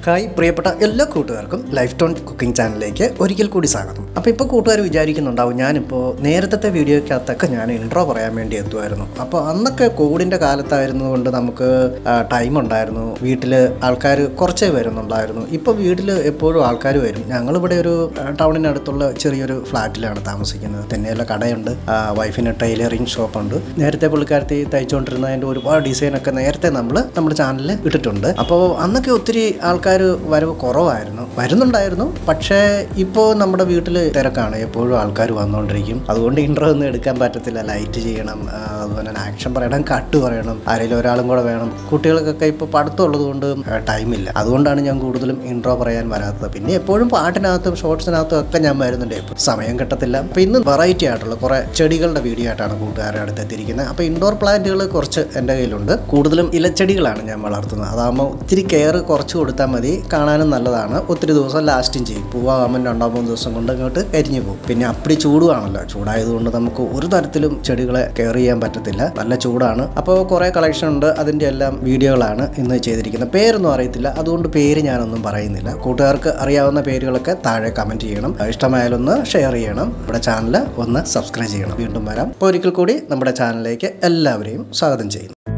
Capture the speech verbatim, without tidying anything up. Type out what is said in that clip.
Hi പ്രിയപ്പെട്ട എല്ലാ കൂട്ടുകാർക്കും ലൈഫ് ടോൺ കുക്കിംഗ് ചാനലിലേക്ക് ഒരിക്കൽ കൂടി സ്വാഗതം. അപ്പോൾ ഇപ്പോൾ കൂട്ടുകാർ വിചാരിക്കുന്നുണ്ടാവും ഞാനിപ്പോൾ നേരത്തെ വീഡിയോയ്ക്കകത്തൊക്കെ ഞാൻ ഇൻട്രോ പറയാൻ വേണ്ടി എത്തുമായിരുന്നു. അപ്പോൾ അന്നൊക്കെ കോവിഡിൻ്റെ കാലത്തായിരുന്നു കൊണ്ട് നമുക്ക് ടൈം ഉണ്ടായിരുന്നു, വീട്ടിൽ ആൾക്കാർ കുറച്ചേ വരുന്നുണ്ടായിരുന്നു. ഇപ്പോൾ വീട്ടിൽ എപ്പോഴും ആൾക്കാർ വരും. ഞങ്ങളിവിടെ ഒരു ടൗണിനടുത്തുള്ള ചെറിയൊരു ഫ്ലാറ്റിലാണ് താമസിക്കുന്നത്. തന്നെയല്ല കടയുണ്ട്, വൈഫിന് ടൈലറിങ് ഷോപ്പുണ്ട്. നേരത്തെ പുള്ളിക്കാരത്തി തയ്ച്ചുകൊണ്ടിരുന്നതിൻ്റെ ഒരുപാട് ഡിസൈനൊക്കെ നേരത്തെ നമ്മൾ നമ്മുടെ ചാനലിൽ ഇട്ടിട്ടുണ്ട്. അപ്പോൾ അന്നൊക്കെ ഒത്തിരി ആൾക്കാർ വരവ് കുറവായിരുന്നു, വരുന്നുണ്ടായിരുന്നു. പക്ഷേ ഇപ്പോൾ നമ്മുടെ വീട്ടിൽ തിരക്കാണ്, എപ്പോഴും ആൾക്കാർ വന്നുകൊണ്ടിരിക്കും. അതുകൊണ്ട് ഇൻട്രോ ഒന്നും എടുക്കാൻ പറ്റത്തില്ല. ലൈറ്റ് ചെയ്യണം, അതുപോലെ തന്നെ ആക്ഷൻ പറയണം, കട്ട് പറയണം, ആരെങ്കിലും ഒരാളും കൂടെ വേണം. കുട്ടികൾക്കൊക്കെ ഇപ്പോൾ പഠിത്തമുള്ളത് കൊണ്ട് ടൈമില്ല. അതുകൊണ്ടാണ് ഞാൻ കൂടുതലും ഇൻട്രോ പറയാൻ വരാത്തത്. പിന്നെ എപ്പോഴും പാട്ടിനകത്തും ഷോർട്സിനകത്തും ഒക്കെ ഞാൻ വരുന്നുണ്ട്, ഇപ്പോൾ സമയം കിട്ടത്തില്ല. അപ്പോൾ ഇന്ന് വെറൈറ്റി ആയിട്ടുള്ള കുറേ ചെടികളുടെ വീഡിയോ ആയിട്ടാണ് കൂട്ടുകാരുടെ അടുത്ത് എത്തിയിരിക്കുന്നത്. അപ്പോൾ ഇൻഡോർ പ്ലാന്റുകൾ കുറച്ച് എൻ്റെ കയ്യിലുണ്ട്. കൂടുതലും ഇലച്ചെടികളാണ് ഞാൻ വളർത്തുന്നത്. അതാകുമ്പോൾ ഒത്തിരി കെയർ കുറച്ച് കൊടുത്താൽ മതി, കാണാനും നല്ലതാണ്, ഒത്തിരി ദിവസം ലാസ്റ്റും ചെയ്യും. പൂവാകുമ്പോൾ രണ്ടോ മൂന്ന് ദിവസം കൊണ്ട് ഇങ്ങോട്ട് കരിഞ്ഞു പോകും. പിന്നെ അപ്പടി ചൂടുവാണല്ലോ, ചൂടായതുകൊണ്ട് നമുക്ക് ഒരു തരത്തിലും ചെടികളെ കെയർ ചെയ്യാൻ പറ്റത്തില്ല, നല്ല ചൂടാണ്. അപ്പോൾ കുറേ കളക്ഷൻ ഉണ്ട്, അതിൻ്റെ എല്ലാം വീഡിയോകളാണ് ഇന്ന് ചെയ്തിരിക്കുന്നത്. പേരൊന്നും അറിയത്തില്ല, അതുകൊണ്ട് പേര് ഞാനൊന്നും പറയുന്നില്ല. കൂട്ടുകാർക്ക് അറിയാവുന്ന പേരുകളൊക്കെ താഴെ കമൻറ്റ് ചെയ്യണം, ഇഷ്ടമായാലൊന്ന് ഷെയർ ചെയ്യണം, നമ്മുടെ ചാനൽ ഒന്ന് സബ്സ്ക്രൈബ് ചെയ്യണം. വീണ്ടും വരാം. അപ്പോൾ ഒരിക്കൽ കൂടി നമ്മുടെ ചാനലിലേക്ക് എല്ലാവരെയും സ്വാഗതം ചെയ്യുന്നു.